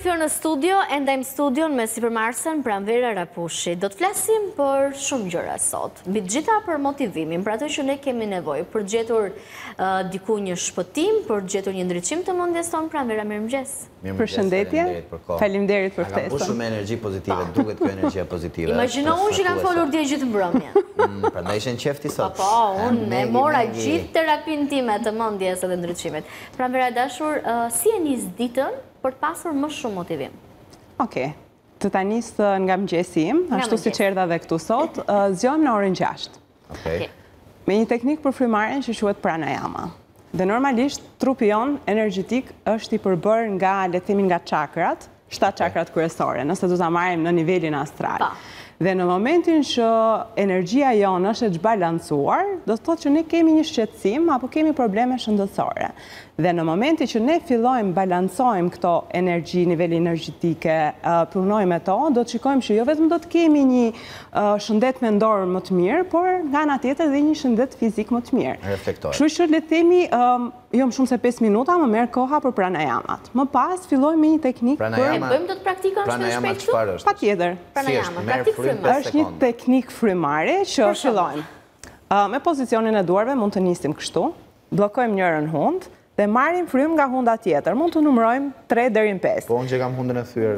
Fjorë në studio, e ndajmë studion me sipërmarrësen Pranvera Rapushi. Do të flasim për shumë gjëra sot. Mbi të gjitha për motivimin, për ato që ne kemi nevojë, për gjetur diku një shpëtim, për gjetur një ndriçim të mendjes tonë. Pranvera, mirëmëngjes. Përshëndetje. Faleminderit për ftesën. Ka mbushur me energji pozitive, duket kjo energjia pozitive. Imagjino unë që kam folur dje gjithë mbrëmjen. Prandaj ishen qefti sot. Po, unë e mora gjithë terapinë time të mendjes edhe ndriçimit. Pranvera dashur, si e nis ditën për të pasur më shumë motivim? Okej. Të ta nis nga mëngjesi im, ashtu siç erdha edhe këtu sot, zgjohem në orën 6. Okej. Me një teknikë për frymarrjen që quhet pranayama. Dhe normalisht trupi jon energjetik është i përbërë nga, le të themi, nga çakrat, 7 çakrat kryesore, nëse do ta marrim në nivelin astral. Dhe në momentin që energjia jonë është e zbalancuar, do të thotë që ne kemi një shqetësim apo kemi probleme shëndetësore. Dhe në momentin që ne fillojmë balancojmë këto energji, niveli energjetike, punojmë to, do të shikojmë që jo vetëm do të kemi një shëndet mendor më të mirë, por nga ana tjetër dhe një shëndet fizik më të mirë. Reflektor. Kështu që le të themi, jo më shumë se 5 minuta, më merr koha për pranayamat. Më pas fillojmë me një teknikë E bëjmë do të praktikojmë Pranayama çfarë është? Patjetër. Pranayama, praktikë frymëre. Është një teknikë frymare që fillojmë. Me pozicionin e duarve mund të nisim kështu, bllokojmë njërin hund dhe marrim frymë nga hunda tjetër. Mund të numërojmë 3 deri në 5. Po unë që kam hundën e thyer.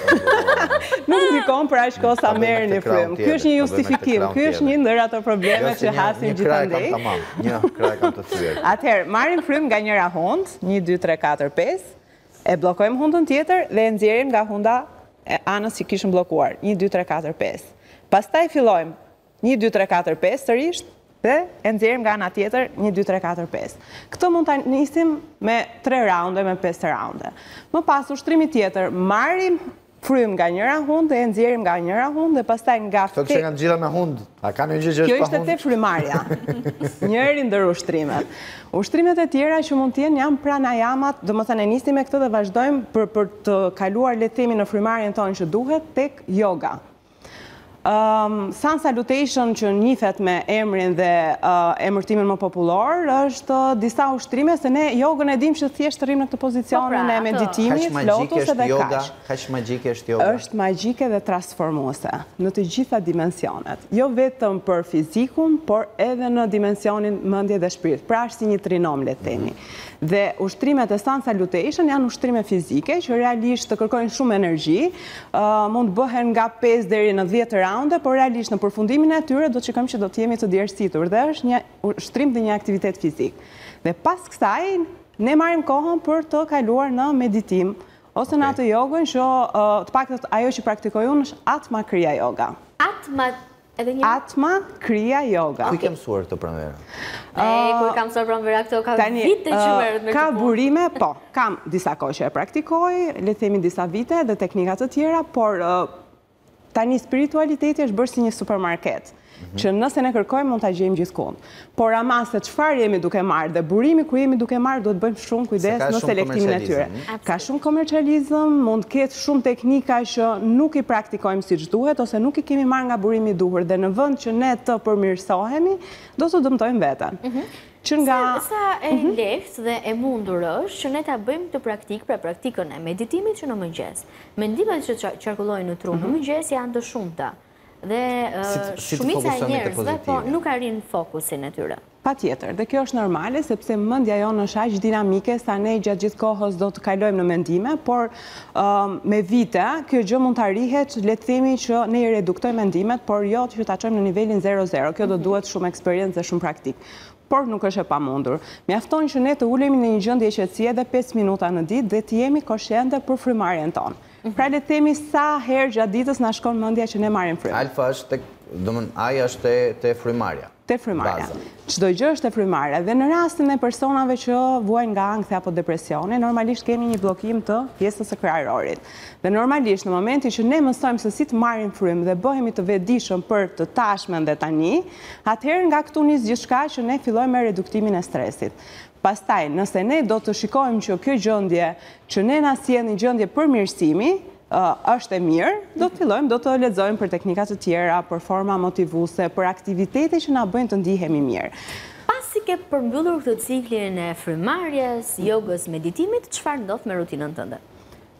Nuk ndikon për aq kohë sa merrni frymë. Ky është një justifikim. Ky është një ndër ato probleme që hasin gjithandej. Një krah kam të thyer. Atëherë, marrim frymë nga njëra hund, 1 2 3 4 5, e bllokojmë hundën tjetër dhe e nxjerrim nga hunda e anës që kishim bllokuar. 1 2 3 4 5. Pastaj fillojmë 1 2 3 4 5 sërish dhe e nxjerrim nga ana tjetër 1 2 3 4 5. Këtë mund ta nisim me 3 raunde, me 5 raunde. Më pas ushtrimi tjetër, marrim frymë nga njëra hund dhe e nxjerrim nga njëra hund dhe pastaj nga Këto që kanë gjitha me hund. A kanë një gjë që Kjo është pa ishte hund? te frymarrja. Njëri ndër ushtrimet. Ushtrimet e tjera që mund të jenë janë pranayamat, domethënë e nisim me këtë dhe vazhdojmë për të kaluar le të themi në frymarrjen tonë që duhet tek yoga. Sun Salutation që njihet me emrin dhe emërtimin më popullor është disa ushtrime se ne jogën e dim që thjesht rrim në këtë pozicionin e meditimit, lotus edhe kaq. Kaq magjike është yoga. Është magjike dhe transformuese në të gjitha dimensionet. Jo vetëm për fizikun, por edhe në dimensionin mendje dhe shpirt. Pra është si një trinom le të themi. Dhe ushtrimet e Sun Salutation janë ushtrime fizike që realisht të kërkojnë shumë energji, mund bëhen nga 5 deri në 10 raunde, por realisht në përfundimin e tyre do të shikojmë që do të jemi të djersitur dhe është një ushtrim dhe një aktivitet fizik. Dhe pas kësaj ne marrim kohën për të kaluar në meditim ose në atë jogën që të paktën ajo që praktikoj unë është Atma Kriya Yoga. Atma Kriya Yoga. Ku i ke mësuar këtë Pranvera? Ku i kam mësuar Pranvera këto, ka vite që merret me këtë. Ka burime, po, kam disa kohë që e praktikoj, le të themi disa vite dhe teknika të tjera, por tani spiritualiteti është bërë si një supermarket, që nëse ne kërkojmë mund ta gjejmë gjithkund. Por ama se çfarë jemi duke marrë dhe burimi ku jemi duke marrë duhet bëjmë shumë kujdes në selektimin e tyre. Ka shumë komercializëm, mund ketë shumë teknika që nuk i praktikojmë siç duhet ose nuk i kemi marrë nga burimi i duhur dhe në vend që ne të përmirësohemi, do të dëmtojmë veten. Sa e lehtë dhe e mundur është që ne ta bëjmë këtë praktikë, pra praktikën e meditimit që në mëngjes. Mendimet që qarkullojnë në tru në mëngjes janë të shumta. Dhe shumica e njerëzve po nuk arrin fokusin e tyre. Patjetër, dhe kjo është normale sepse mendja jonë është aq dinamike sa ne gjatë gjithë kohës do të kalojmë në mendime, por me vite kjo gjë mund të arrihet, le të themi që ne i reduktojmë mendimet, por jo që ta çojmë në nivelin 0-0. Kjo do duhet shumë eksperiencë dhe shumë praktik. Por nuk është e pamundur. Mjafton që ne të ulemi në një gjendje qetësie edhe 5 minuta në ditë dhe të jemi konsciente për frymarrjen tonë. Pra le të themi sa herë gjatë ditës na shkon mendja që ne marrim frymë. Alfa është aja është te frymarrja. Te frymarrja. Çdo gjë është te frymarrja dhe në rastin e personave që vuajnë nga ankthi apo depresioni, normalisht kemi një bllokim të pjesës së kryerorit. Dhe normalisht në momentin që ne mësojmë se si të marrim frymë dhe bëhemi të vetëdijshëm për të tashmen dhe tani, atëherë nga këtu nis gjithçka që ne fillojmë me reduktimin e stresit. Pastaj, nëse ne do të shikojmë që kjo gjendje që ne na sjell një gjendje përmirësimi, është e mirë, do të fillojmë, do të lexojmë për teknika të tjera, për forma motivuese, për aktivitete që na bëjnë të ndihemi mirë. Pasi ke përmbyllur këtë ciklin e frymarrjes, jogës, meditimit, çfarë ndodh me rutinën tënde?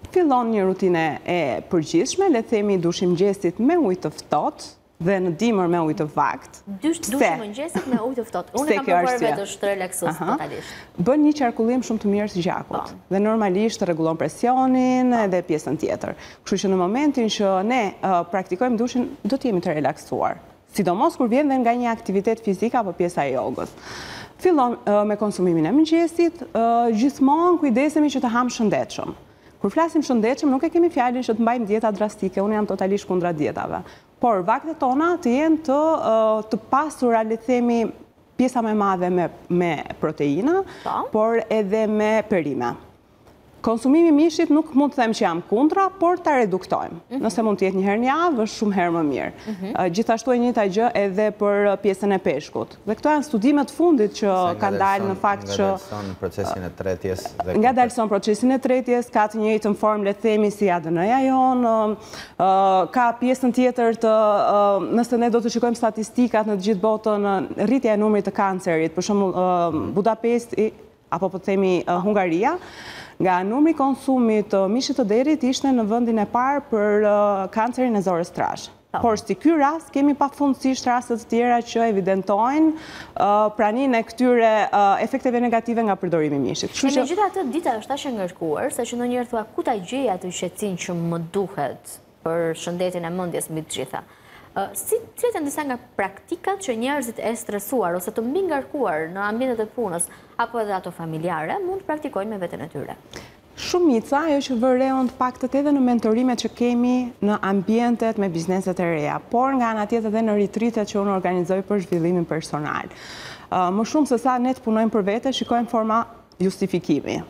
Fillon një rutinë e përgjithshme, le themi dushim mëngjesit me ujë të ftohtë dhe në dimër me ujë të vakt. Dushim mëngjesit me ujë të ftohtë. Unë kam përparë vetë është relaksues totalisht. Bën një qarkullim shumë të mirë të gjakut dhe normalisht rregullon presionin edhe pjesën tjetër. Kështu që në momentin që ne praktikojmë dushin, do të jemi të relaksuar. Sidomos kur vjen dhe nga një aktivitet fizik apo pjesa e jogës. Fillon me konsumimin e mëngjesit, gjithmonë kujdesemi që të ham shëndetshëm. Kur flasim shëndetshëm, nuk e kemi fjalën që të mbajmë dieta drastike, unë jam totalisht kundra dietave. Por vaktet tona të jenë të pasura, le të themi, pjesa më e madhe me proteina, por edhe me perime. Konsumimi i mishit nuk mund të them që jam kundra, por ta reduktojmë. Nëse mund të jetë një herë në javë, është shumë herë më mirë. Gjithashtu e njëjta gjë edhe për pjesën e peshkut. Dhe këto janë studimet fundit që kanë dalë në fakt që nga dalson procesin e tretjes, ka të njëjtën formë, le të themi, si ADN-ja jonë, ka pjesën tjetër të, nëse ne do të shikojmë statistikat në të gjithë botën, rritja e numrit të kancerit, për shembull Budapesti apo po të themi Hungaria, nga numri konsumit të mishit të derit ishte në vendin e parë për kancerin e zorës trash. Por si ky rast, kemi pafundësisht rastet të tjera që evidentojnë praninë e këtyre efekteve negative nga përdorimi i mishit. Megjithatë, dita është aq e ngarkuar, se që ndonjëherë thua ku ta gjej atë qetësinë që më duhet për shëndetin e mendjes mbi të gjitha. Cilat janë disa nga praktikat që njerëzit e stresuar ose të mbi ngarkuar në ambientet e punës apo edhe ato familjare mund të praktikojnë me veten e tyre? Shumica ajo që vë re të paktët edhe në mentorimet që kemi në ambientet me bizneset e reja, por nga ana tjetër edhe në ritritet që unë organizoj për zhvillimin personal. Më shumë se sa ne të punojmë për vete, shikojmë forma justifikimi.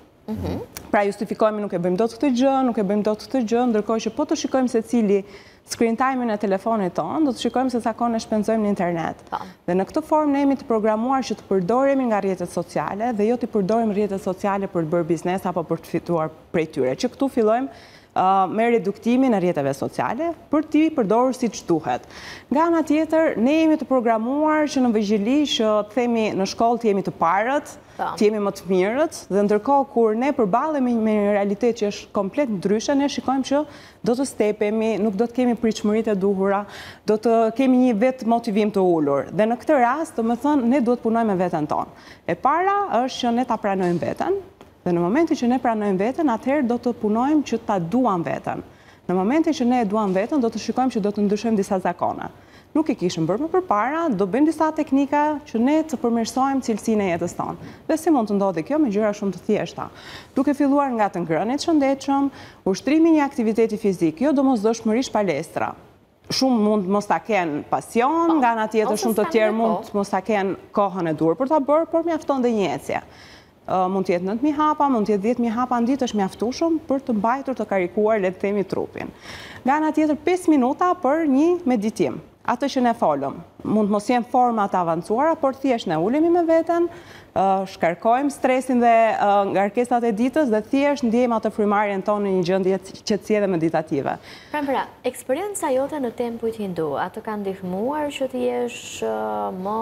Pra justifikojmë nuk e bëjmë dot këtë gjë, nuk e bëjmë dot këtë gjë, ndërkohë që po të shikojmë secili screen time-in e telefonit tonë, do të shikojmë se sa kohë ne shpenzojmë në internet. Dhe në këtë formë ne jemi të programuar që të përdoremi nga rrjetet sociale dhe jo të përdorim rrjetet sociale për të bërë biznes apo për të fituar prej tyre. Që këtu fillojmë me reduktimin e rrjeteve sociale për t'i përdorur siç duhet. Nga ana tjetër, ne jemi të programuar që në vëgjeli që të themi në shkollë të jemi të parët, të jemi më të mirët, dhe ndërkohë kur ne përballemi me një realitet që është komplet ndryshe, ne shikojmë që do të stepemi, nuk do të kemi pritshmëritë e duhura, do të kemi një vetë motivim të ulur. Dhe në këtë rast, domethënë, ne duhet punojmë me veten tonë. E para është që ne ta pranojmë veten, dhe në momentin që ne pranojmë veten, atëherë do të punojmë që ta duam veten. Në momentin që ne e duam veten, do të shikojmë që do të ndryshojmë disa zakone. Nuk i kishim bërë më përpara, do bëjmë disa teknika që ne të përmirësojmë cilësinë e jetës tonë. Dhe si mund të ndodhi kjo me gjëra shumë të thjeshta. Duke filluar nga të ngrënit të shëndetshëm, ushtrimi një aktiviteti fizik, jo domosdoshmërisht palestra. Shumë mund mos ta kenë pasion, nga ana tjetër shumë të tjerë mund mos ta kenë kohën e dur për ta bërë, por mjafton dhe një ecje. Mund të jetë 9.000 hapa, mund të jetë 10.000 hapa në ditë, është mjaftueshëm për të mbajtur të karikuar, le të themi, trupin. Nga ana tjetër 5 minuta për një meditim. Atë që ne folëm, mund mos jenë forma të avancuara, por thjesht ne ulemi me veten, shkarkojmë stresin dhe ngarkesat e ditës dhe thjesht ndjejmë atë frymarrjen tonë në një gjendje qetësie dhe meditative. Pra, eksperienca jote në tempujt hindu, atë ka ndihmuar që të jesh më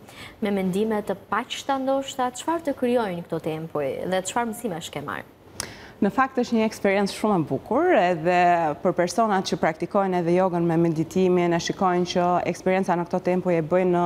me mendime të paqta ndoshta, çfarë të krijojnë këto tempuj dhe çfarë mësimesh ke marrë? Në fakt është një eksperiencë shumë e bukur edhe për personat që praktikojnë edhe jogën me meditimin, e shikojnë që eksperienca në këto tempo e bëjnë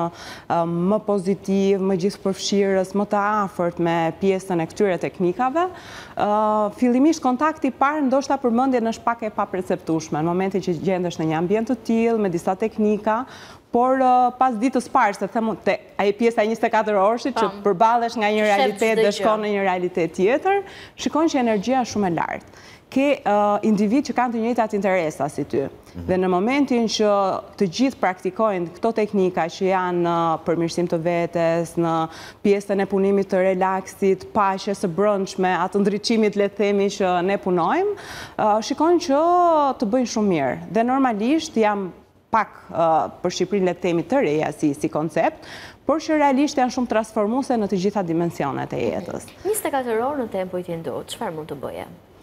më pozitiv, më gjithëpërfshirës, më të afërt me pjesën e këtyre teknikave. Fillimisht kontakti i parë ndoshta përmendjen është pak e paperceptueshme në momentin që gjendesh në një ambient të tillë me disa teknika, por pas ditës parë, se them ai pjesa e 24 orëshit që përballesh nga një realitet dhe shkon në një realitet tjetër, shikon që energjia është shumë e lartë. Ke individ që kanë të njëjtat interesa si ty. Dhe në momentin që të gjithë praktikojnë këto teknika që janë në përmirësim të vetes, në pjesën e punimit të relaksit, paqes së brendshme, atë ndriçimit le të themi që ne punojmë, shikojnë që të bëjnë shumë mirë. Dhe normalisht jam pak për Shqipërinë le të themi të reja si koncept, por që realisht janë shumë transformuese në të gjitha dimensionet e jetës. 24 orë në tempujt hindu, çfarë mund të bëje?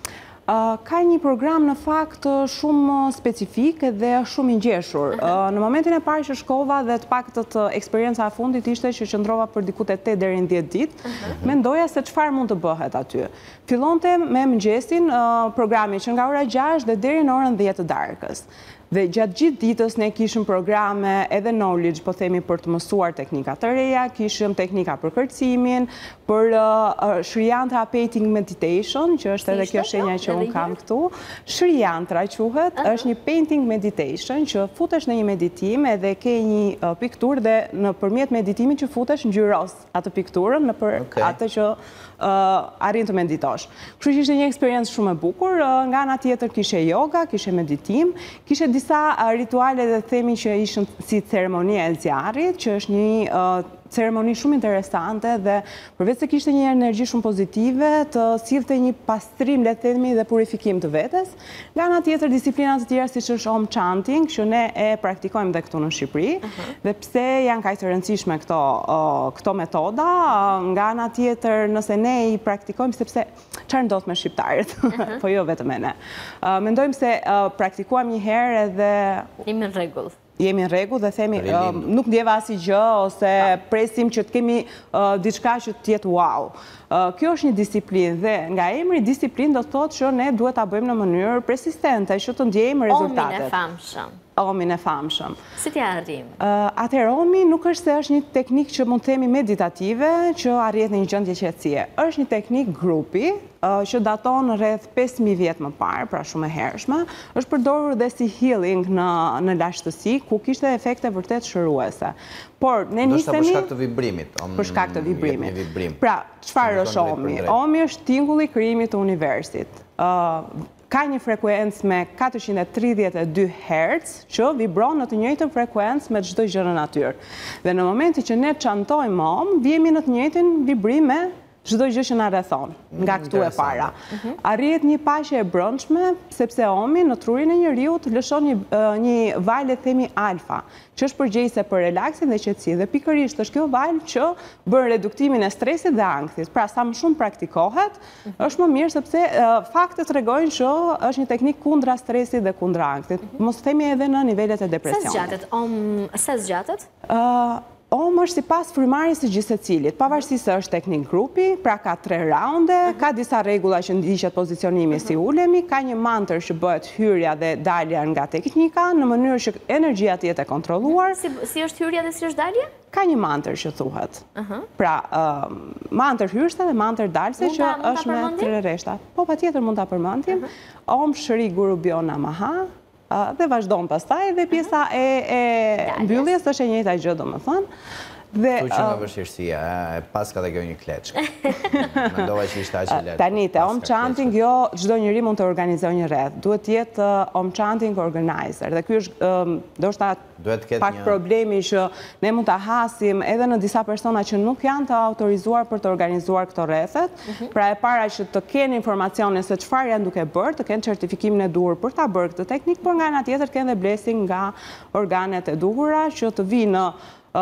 Ka një program në fakt shumë specifik dhe shumë i ngjeshur. Në momentin e parë që shkova dhe të paktët eksperienca e fundit ishte që qëndrova për diku te 8 deri në 10 ditë, mendoja se çfarë mund të bëhet aty. Fillonte me mëngjesin programi që nga ora 6 dhe deri në orën 10 të darkës. Dhe gjatë gjithë ditës ne kishim programe edhe knowledge, po themi për të mësuar teknika të reja, kishim teknika për kërcimin, për shrijantra painting meditation, që është edhe kjo shenja që unë kam këtu. Shrijantra quhet, është një painting meditation që futesh në një meditim edhe ke një pikturë dhe në përmjet meditimit që futesh ngjyros atë pikturën në për atë që arrin të meditosh. Kështu që ishte një eksperiencë shumë e bukur, nga ana tjetër kishe yoga, kishe meditim, kishe disa rituale dhe themi që ishën si ceremonia e zjarrit, që është një ceremoni shumë interesante dhe përveç se kishte një energji shumë pozitive, të sillte një pastrim, le të themi, dhe purifikim të vetes. Nga ana tjetër disiplina të tjera siç është home chanting, që ne e praktikojmë dhe këtu në Shqipëri, dhe pse janë kaq të rëndësishme këto metoda, nga ana tjetër nëse ne i praktikojmë sepse çfarë ndodh me shqiptarët, po jo vetëm ne. Mendojmë se praktikuam një herë edhe jemi në rregull. Jemi në rregull dhe themi nuk ndjeva asgjë ose presim që të kemi diçka që të jetë wow. Kjo është një disiplinë dhe nga emri disiplinë do të thotë që ne duhet ta bëjmë në mënyrë persistente që të ndjejmë rezultatet. Omin e famshëm. Omin e famshëm. Si t'ja arrim? Atëherë omi nuk është se është një teknikë që mund të themi meditative që arrihet në një gjendje qetësie. Është një teknikë grupi që daton rreth 5000 vjet më parë, pra shumë e hershme, është përdorur dhe si healing në lashtësi, ku kishte efekte vërtet shëruese. Por ne nisemi për shkak të vibrimit. Për shkak të vibrimit. Pra, çfarë është omi? Omi është tingulli i krijimit të universit. Ka një frekuencë me 432 Hz që vibron në të njëjtën frekuencë me çdo gjë në natyrë. Dhe në momentin që ne çantojmë om, vjemi në të njëjtin vibrim me çdo gjë që na rrethon, nga këtu e para. Arrihet një paqe e brendshme, sepse omi në trurin e njeriut lëshon një valë themi alfa, që është përgjegjëse për relaksin dhe qetësinë. Dhe pikërisht është kjo valë që bën reduktimin e stresit dhe ankthit. Pra sa më shumë praktikohet, është më mirë sepse faktet tregojnë që është një teknikë kundra stresit dhe kundra ankthit. Mos themi edhe në nivelet e depresionit. Sa zgjatet? Om është sipas frymarrjes së gjithë secilit, pavarësisht se është teknik grupi, pra ka 3 raunde, ka disa rregulla që ndiqet pozicionimi si ulemi, ka një mantër që bëhet hyrja dhe dalja nga teknika në mënyrë që energjia të jetë e kontrolluar. Si është hyrja dhe si është dalja? Ka një mantër që thuhet. Pra, mantër hyrse dhe mantër dalse që është me 3 rreshta. Po patjetër mund ta përmendim. Om Shri Guru Bhyo Namaha. Dhe vazhdojmë pastaj dhe pjesa e mbylljes është e njëjta gjë domethënë. Ktu që nga vështirësia, pas ka dhe kjo një kleçkë. Mendova që ishte aq e lehtë. Tani te home chanting jo çdo njeri mund të organizojë një rreth. Duhet të jetë home chanting organizer. Dhe ky është ndoshta pak problemi që ne mund ta hasim edhe në disa persona që nuk janë të autorizuar për të organizuar këto rrethet. Pra e para që të kenë informacionin se çfarë janë duke bërë, të kenë certifikimin e duhur për ta bërë këtë teknikë, por nga ana tjetër kenë dhe blessing nga organet e duhura që të vinë në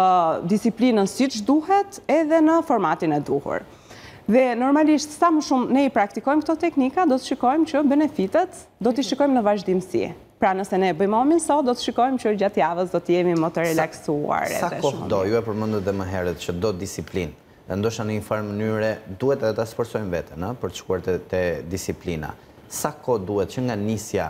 disiplinën siç duhet edhe në formatin e duhur. Dhe normalisht sa më shumë ne i praktikojmë këto teknika, do të shikojmë që benefitet do t'i shikojmë në vazhdimsi. Pra nëse ne bëjmë omin sot, do të shikojmë që gjatë javës do të jemi më të relaksuar. Sa kohë do, ju e përmendët dhe më herët që do disiplinë. Dhe ndoshta në një farë mënyre duhet edhe ta sforsojmë veten, për të shkuar te disiplina. Sa kohë duhet që nga nisja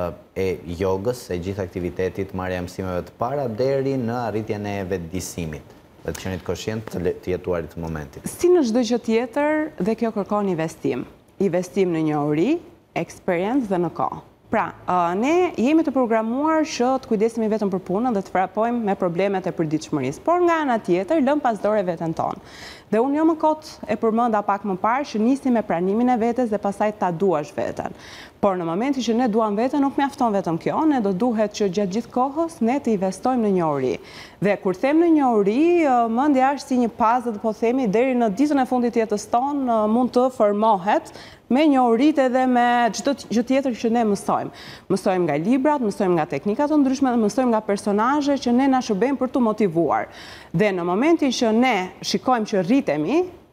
e jogës, e gjithë aktivitetit, marrja e mësimeve të para, deri në arritjen e vetëdijsimit, dhe të qenit koshient të jetuarit të momentit. Si në çdo gjë tjetër, dhe kjo kërkon investim. Investim në njohuri, eksperiencë dhe në kohë. Pra, ne jemi të programuar që të kujdesemi vetëm për punën dhe të vrapojmë me problemet e përditshmërisë, por nga ana tjetër lëm pas dore veten tonë. Dhe unë jo më kot e përmenda pak më parë që nisi me pranimin e vetes dhe pastaj ta duash veten. Por në momentin që ne duam veten, nuk mjafton vetëm kjo, ne do duhet që gjatë gjithë kohës ne të investojmë në njohuri. Dhe kur them në njohuri, mendja është si një puzzle, po themi, deri në ditën e fundit të jetës tonë mund të formohet me njohuritë edhe me çdo gjë tjetër që ne mësojmë. Mësojmë nga librat, mësojmë nga teknikat të ndryshme, mësojmë nga personazhe që ne na shërbejnë për të motivuar. Dhe në momentin që ne shikojmë që rritemi,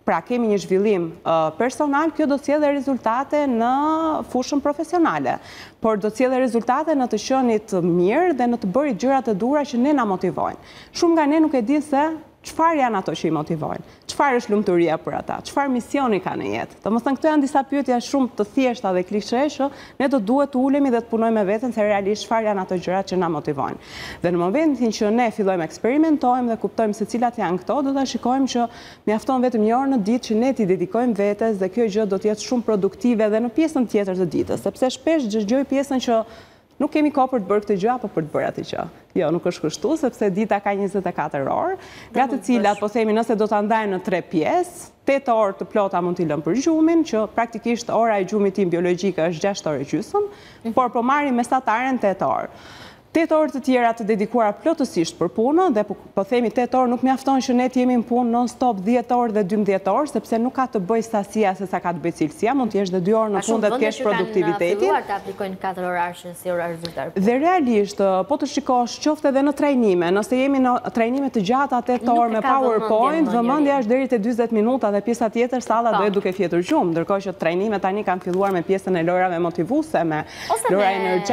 pra kemi një zhvillim personal, kjo do të sjellë rezultate në fushën profesionale, por do të sjellë rezultate në të qenit mirë dhe në të bërit gjërat e dhura që ne na motivojnë. Shumë nga ne nuk e dinë se çfarë janë ato që i motivojnë, çfarë është lumturia për ata, çfarë misioni ka në jetë. Domethënë këto janë disa pyetje shumë të thjeshta dhe klishe që ne do duhet të ulemi dhe të punojmë me veten se realisht çfarë janë ato gjërat që na motivojnë. Dhe në momentin që ne fillojmë eksperimentojmë dhe kuptojmë se cilat janë këto, do ta shikojmë që mjafton vetëm një orë në ditë që ne t'i dedikojmë vetes dhe kjo gjë do të jetë shumë produktive edhe në pjesën tjetër të ditës, sepse shpesh dëgjoj pjesën që nuk kemi kohë për të bërë këtë gjë apo për të bërë atë gjë. Jo, nuk është kështu, sepse dita ka 24 orë, nga të cilat, po themi, nëse do ta ndajmë në 3 pjesë, 8 orë të plota mund t'i lëm për gjumin, që praktikisht ora e gjumit tim biologjike është 6 orë gjysmë, por po marrim mesataren 8 orë. 8 orë të tjera të dedikuara plotësisht për punën, dhe po themi 8 orë nuk mjafton që ne të jemi në punë non-stop 10 orë dhe 12 orë, sepse nuk ka të bëj sasia se sa ka të bëj cilësia, mund të jesh dhe 2 orë në punë dhe të kesh produktivitetin. Shumë filluar të aplikojnë 4 orarshën si orar zyrtar. Dhe realisht, po të shikosh qoftë edhe në trajnime, nëse jemi në trajnime të gjata 8 orë me PowerPoint, vëmendja është deri te 40 minuta dhe pjesa tjetër salla do duke fjetur gjumë, ndërkohë që trajnimet tani kanë filluar me pjesën e lojrave motivuese, me lojra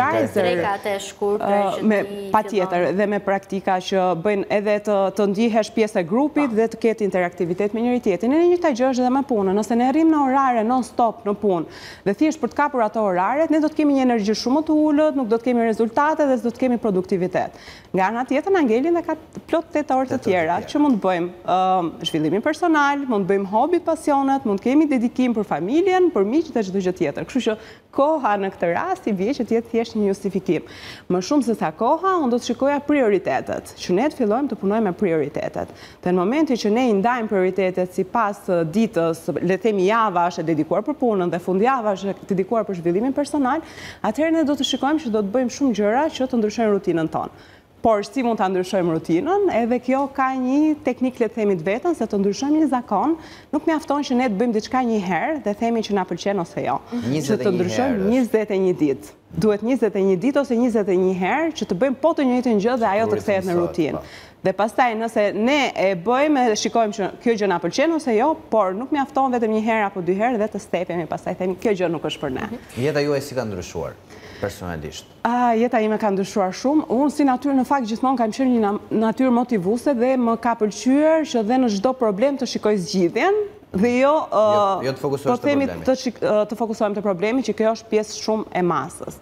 energizer, patjetër dhe me praktika që bëjnë edhe të ndihesh pjesë e grupit dhe të ketë interaktivitet me njëri tjetrin. Në njëjta gjë është edhe me punën. Nëse ne arrim në orare non-stop në punë dhe thjesht për të kapur ato oraret, ne do të kemi një energji shumë të ulët, nuk do të kemi rezultate dhe s'do të kemi produktivitet. Nga ana tjetër na ngelin dhe ka plot 8 orë të tjera që mund të bëjmë zhvillimin personal, mund të bëjmë hobi, pasionet, mund të kemi dedikim për familjen, për miqt dhe çdo gjë tjetër. Kështu që koha në këtë rast i vjen që të jetë thjesht një justifikim. Më shumë se sa koha, unë do të shikoja prioritetet, që ne të fillojmë të punojmë me prioritetet. Dhe në momentin që ne i ndajmë prioritetet sipas ditës, le të themi java është e dedikuar për punën dhe fundjava është e dedikuar për zhvillimin personal, atëherë ne do të shikojmë që do të bëjmë shumë gjëra që të ndryshojnë rutinën tonë. Por si mund ta ndryshojmë rutinën, edhe kjo ka një teknikë le të themi të vetën, se të ndryshojmë një zakon, nuk mjafton që ne të bëjmë diçka një herë dhe themi që na pëlqen ose jo. Që të ndryshojmë 21 ditë. Duhet 21 ditë ose 21 herë që të bëjmë po të njëjtën gjë dhe ajo të kthehet në rutinë. Dhe pastaj nëse ne e bëjmë dhe shikojmë që kjo gjë na pëlqen ose jo, por nuk mjafton vetëm një herë apo 2 herë dhe të stepemi, pastaj themi kjo gjë nuk është për ne. Jeta juaj si ka ndryshuar personalisht? Jeta ime ka ndryshuar shumë. Unë si natyrë në fakt gjithmonë kam qenë një natyrë motivuese dhe më ka pëlqyer që dhe në çdo problem të shikoj zgjidhjen dhe jo të fokusohesh te problemi. Të fokusohem te problemi, që kjo është pjesë shumë e masës.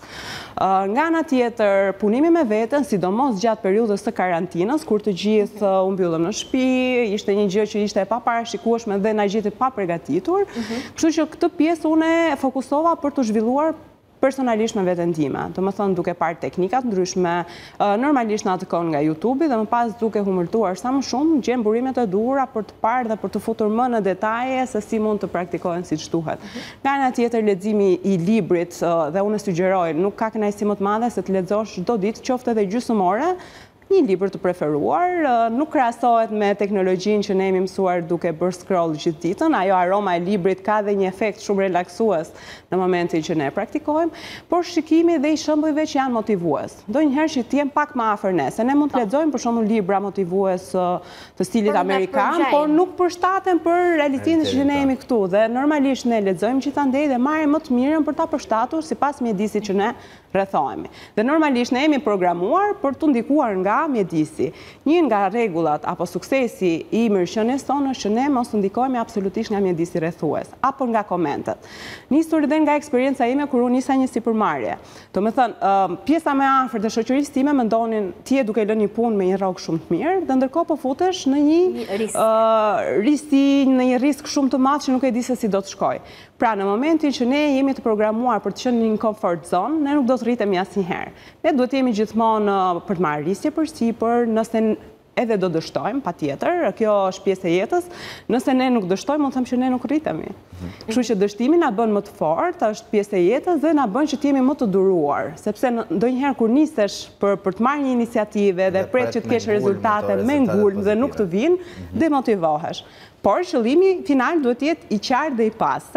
Nga ana tjetër, punimi me veten, sidomos gjatë periudhës së karantinës, kur të gjithë u mbyllëm në shtëpi, ishte një gjë që ishte e paparashikueshme dhe na gjeti pa përgatitur. Kështu që këtë pjesë unë e fokusova për të zhvilluar personalisht me veten time. Domethënë duke parë teknikat ndryshme, normalisht në atë kohë nga YouTube dhe më pas duke humbultuar sa më shumë, gjem burimet e duhura për të parë dhe për të futur më në detaje se si mund të praktikohen siç duhet. Nga ana tjetër, leximi i librit dhe unë sugjeroj, nuk ka kënaqësi më të madhe se të lexosh çdo ditë, qoftë edhe gjysmore, një libër të preferuar, nuk krahasohet me teknologjinë që ne jemi mësuar duke bërë scroll gjithë ditën. Ajo aroma e librit ka dhe një efekt shumë relaksues në momentin që ne praktikojmë, por shikimi dhe i shembujve që janë motivues. Ndonjëherë që të jem pak më afër ne, se ne mund të lexojmë për shembull libra motivues të stilit amerikan, por nuk përshtaten për realitetin që ne jemi këtu. Dhe normalisht ne lexojmë gjithandej dhe marrim më të mirën për ta përshtatur sipas mjedisit që ne rrethohemi. Dhe normalisht ne jemi programuar për të ndikuar nga mjedisi. Një nga rregullat apo suksesi i mirëqenies tonë është që ne mos ndikohemi absolutisht nga mjedisi rrethues apo nga komentet. Nisur edhe nga eksperienca ime kur unë nisa një sipërmarrje. Domethënë, pjesa më e afërt e shoqërisë time mendonin ti je duke lënë një punë me një rrok shumë të mirë dhe ndërkohë po futesh në një risk shumë të madh që nuk e di se si do të shkojë. Pra, në momentin që ne jemi të programuar për të qenë në një comfort zone, ne nuk do të rritemi asnjëherë. Ne duhet të jemi gjithmonë për të marrë risje përsipër, nëse edhe do dështojmë, patjetër, kjo është pjesë e jetës, nëse ne nuk dështojmë, mund të them që ne nuk rritemi. Kështu që dështimi na bën më të fortë, është pjesë e jetës dhe na bën që të jemi më të duruar, sepse ndonjëherë kur nisesh për të marrë një iniciativë dhe pret që të kesh rezultate me ngulm dhe nuk të vinë, demotivohesh. Por qëllimi final duhet të jetë i qartë dhe i pastër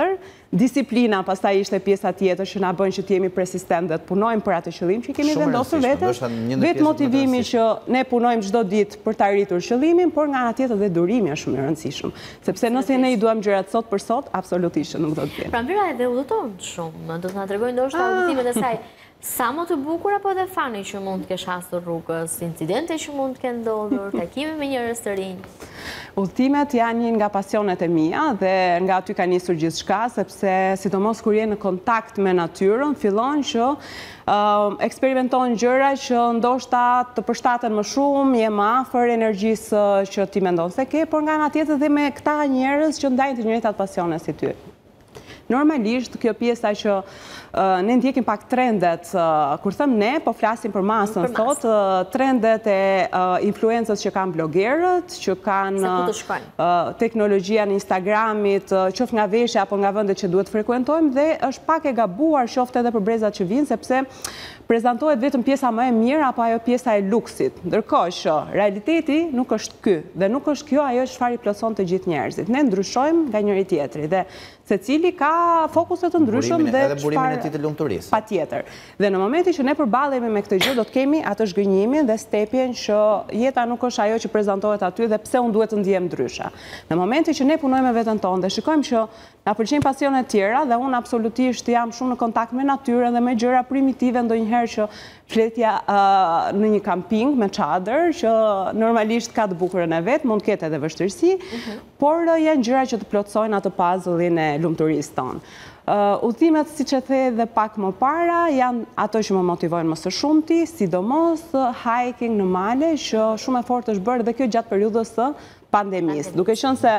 Disiplina pastaj ishte pjesa tjetër që na bën që të jemi persistent dhe të punojmë për atë qëllim që kemi vendosur vetes. Vetë motivimi që ne punojmë çdo ditë për të arritur qëllimin, por nga ana tjetër dhe durimi është shumë i rëndësishëm. Sepse nëse ne i duam gjërat sot për sot, absolutisht nuk do të vjen. Pra Mira edhe udhëton shumë, do të na tregojë ndoshta udhëtimet e saj. Sa më të bukur apo edhe fani që mund të kesh hasur rrugës, incidente që mund të kenë ndodhur, takime me njerëz të rinj? Udhëtimet janë një nga pasionet e mia dhe nga aty ka nisur gjithçka, sepse sidomos kur je në kontakt me natyrën, fillon që eksperimenton gjëra që ndoshta të përshtaten më shumë, je më afër energjisë që ti mendon se ke, por nga ana tjetër dhe me këta njerëz që ndajnë të njëjtat pasione si ty. Normalisht, kjo pjesa që ne ndjekim pak trendet, kur thëm ne, po flasim për masën, thot, trendet e influencës që kanë blogerët, që kanë teknologjia në Instagramit, qoftë nga veshja apo nga vendet që duhet frekuentojmë, dhe është pak e gabuar qoftë edhe për brezat që vinë, sepse prezantohet vetëm pjesa më e mirë apo ajo pjesa e luksit. Ndërkohë që realiteti nuk është ky, dhe nuk është kjo ajo çfarë i plotson të gjithë njerëzit. Ne ndryshojmë nga njëri tjetri dhe secili ka fokuse të ndryshëm dhe burimin e tij të lumturisë. Patjetër. Dhe në momentin që ne përballemi me këtë gjë, do të kemi atë zhgënjimin dhe stepjen që jeta nuk është ajo që prezantohet aty dhe pse unë duhet të ndihem ndryshe. Në momentin që ne punojmë me veten tonë dhe shikojmë që na pëlqejnë pasionet tjera dhe unë absolutisht jam shumë në kontakt me natyrën dhe me gjëra primitive, ndonjëherë që fletja në një camping me çadër, që normalisht ka të bukurën e vet, mund të ketë edhe vështirësi, por janë gjëra që të plotësojnë atë puzzle-in e lumturisë tonë. Udhëtimet, siç e the edhe pak më para, janë ato që më motivojnë më së shumti, sidomos hiking në male, që shumë e fortë është bërë dhe kjo gjatë periudhës së pandemisë. Duke qenë se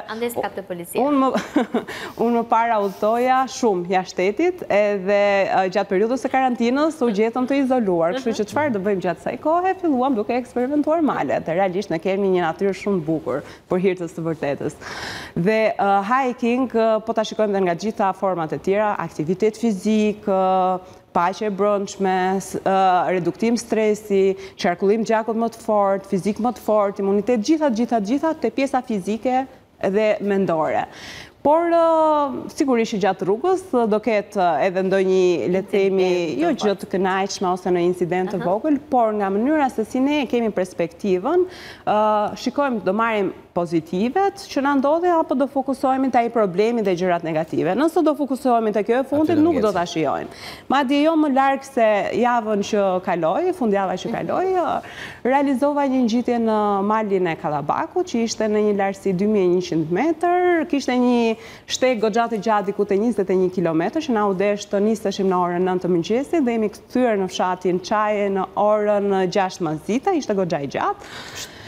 unë më para udhëtoja shumë jashtë shtetit, edhe gjatë periudhës së karantinës u gjetëm të izoluar, kështu që çfarë do bëjmë gjatë kësaj kohe, filluam duke eksperimentuar malet. Realisht ne kemi një natyrë shumë bukur për hir të së vërtetës. Dhe hiking, po ta shikojmë dhe nga gjitha format e tjera, aktivitet fizik, paqe e brendshme, reduktim stresi, qarkullim gjakut më të fortë, fizik më të fortë, imunitet, gjitha te pjesa fizike dhe mendore. Por sigurisht që gjatë rrugës do ketë edhe ndonjë, le të themi, jo gjë të kënaqshme ose në incident të vogël, por nga mënyra se si ne kemi perspektivën, shikojmë, do marrim pozitivet që na ndodhin apo do fokusohemi te ai problemi dhe gjërat negative. Nëse do fokusohemi te kjo e fundit, nuk do ta shijojmë. Madje jo më larg se javën që kaloi, fundjava që kaloi, realizova një ngjitje në malin e Kallabakut, që ishte në një lartësi 2100 metër, kishte një shteg goxha të gjatë diku te 21 kilometër, që na u desh të niseshim në orën 9 të mëngjesit dhe jemi kthyer në fshatin Çaje në orën 6 mazita, ishte goxha i gjatë.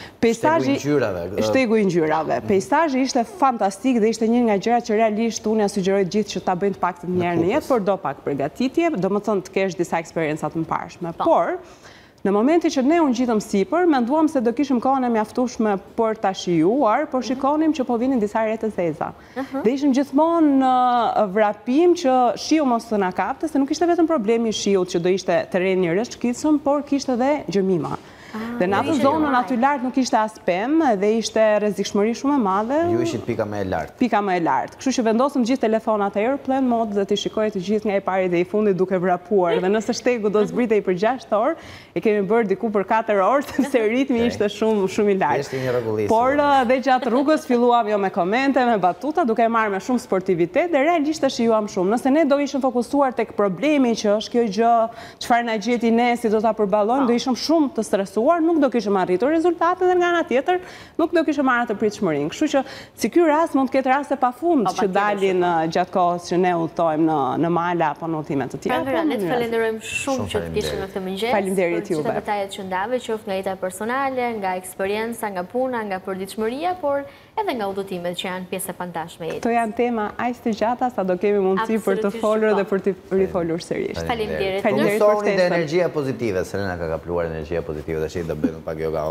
Shtegu i ngjyrave. Peizazhi ishte fantastik dhe ishte një nga gjërat që realisht unë ja sugjeroj të gjithë që ta bëjnë të paktën një herë në jetë, por do pak përgatitje, domethënë të kesh disa eksperienca të mëparshme. Por në momentin që ne u ngjitëm sipër, menduam se do kishim kohën e mjaftueshme për ta shijuar, por shikonim që po vinin disa re të zeza. Dhe ishim gjithmonë në vrapim që shiu mos të na kapte, se nuk ishte vetëm problemi i shiut që do ishte terreni i rrezikshëm, por kishte edhe gjërmima. Dhe në atë zonën aty lart nuk ishte as pemë dhe ishte rrezikshmëri shumë e madhe. Ju ishit pika më e lartë. Pika më e lartë. Kështu që vendosëm gjithë telefonat airplane mode dhe të shikojë të gjithë nga i pari dhe i fundit duke vrapuar. Dhe nëse shtegu do zbritej për 6 orë, e kemi bërë diku për 4 orë, sepse ritmi ishte shumë i lartë. Por dhe gjatë rrugës filluam jo me komente, me batuta, duke marrë me shumë sportivitet dhe realisht e shijuam shumë. Nëse ne do ishim fokusuar tek problemi që është kjo gjë, çfarë na gjeti ne, si do ta përballojmë, do ishim shumë të stresuar, nuk do kishim arritur rezultate dhe nga ana tjetër nuk do kishim marrë të pritshmërinë. Kështu që si ky rast mund të ketë raste pafund që dalin gjatë kohës që ne udhtojmë në mala apo në udhime të tjera. Pra, ne të falenderojmë shumë që të kishim në këtë mëngjes. Faleminderit juve. Për detajet që ndave, qoftë nga jeta personale, nga eksperienca, nga puna, nga përditshmëria, por edhe nga udhëtimet që janë pjesë e pandashme e jetës. Këto janë tema aq të gjata sa do kemi mundësi për të folur dhe për të rifolur sërish. Faleminderit. Faleminderit për ftesën. Energjia pozitive, Serena ka kapluar energjia pozitive, tash do bëjmë pak yoga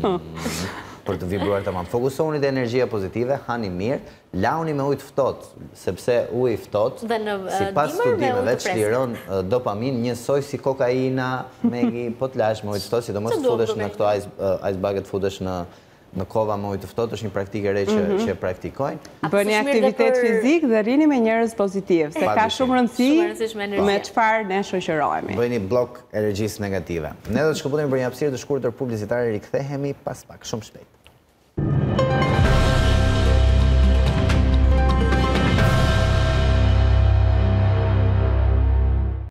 për të vibruar tamam. Fokusohuni te energjia pozitive, hani mirë, launi me ujë të ftohtë, sepse uji i ftohtë sipas studimeve çliron dopamin njësoj si kokaina, megi, po të lash me ujë të ftohtë, sidomos të futesh në këto ice bucket, futesh në në kova më ujë të ftohtë, është një praktikë e re që praktikojnë. Bëni aktivitet fizik dhe rini me njerëz pozitiv, se ka shumë rëndësi me çfarë ne shoqërohemi. Bëni blok energjisë negative. Ne do të shkëputemi për një hapësirë të shkurtër publicitare, rikthehemi pas pak, shumë shpejt.